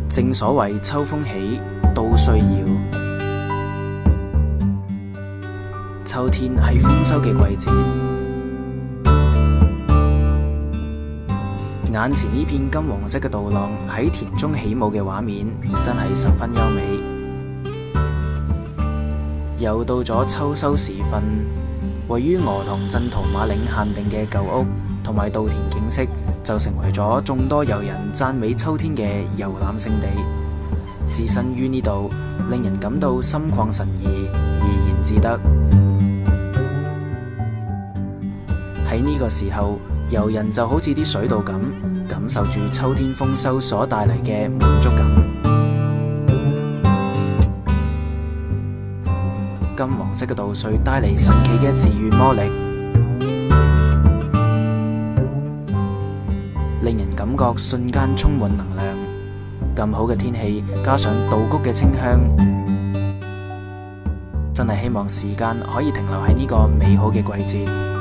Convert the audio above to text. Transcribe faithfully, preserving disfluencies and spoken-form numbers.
正所謂秋風起，都需要。秋天係豐收嘅季節，眼前呢片金黃色嘅稻浪喺田中起舞嘅畫面，真係十分優美。又到咗秋收時分，位於鵝塘鎮桃馬嶺限定嘅舊屋同埋稻田景色，就成為咗眾多遊人讚美秋天嘅遊覽勝地。置身於呢度，令人感到心曠神怡，怡然自得。喺呢個時候，遊人就好似啲水稻咁，感受住秋天豐收所帶嚟嘅滿足感。金黃色嘅稻穗帶嚟神奇嘅治癒魔力，令人感覺瞬間充滿能量。咁好嘅天氣，加上稻谷嘅清香，真係希望時間可以停留喺呢個美好嘅季節。